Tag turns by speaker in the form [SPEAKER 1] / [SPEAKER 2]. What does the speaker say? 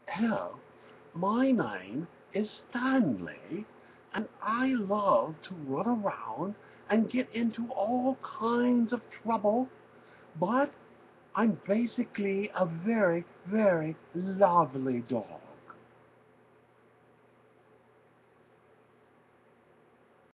[SPEAKER 1] Hello, my name is Stanley, and I love to run around and get into all kinds of trouble, but I'm basically a very, very lovely dog.